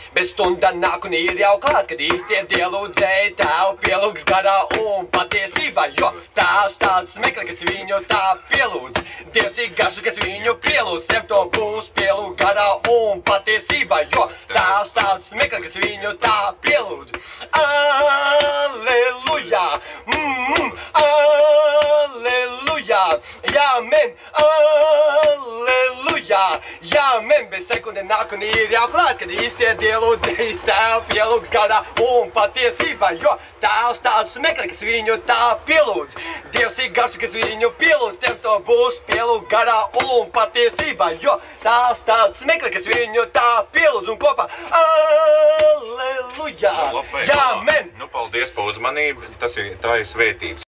Bet stunda nāk un ir jau klāt, kad īstie dielūdzēji tev pielūgs garā un patiesībā, jo tās tāds smekli, kas viņu tā pielūdz. Dievs ir garš, kas viņu pielūdz, tev to būs pielūg garā un patiesībā, jo tās tāds smekli, kas viņu tā pielūdz. Alleluja! Alleluja! Jāmen! Alleluja! Jāmen! Bez sekunde nāk un ir jau klāt, kad īstie dielūdzēji tev pielūgs garā un patiesībā, jo tēvs tāds smekli, kas viņu tā pielūdz. Dievs ir garš, kas viņu pielūdz, tev to būs pielūg garā un patiesībā, jo tēvs tāds smekli, kas viņu tā pielūdz un kopā Alleluja! Jāmen! Nu, paldies par uzmanību, tā ir svētības.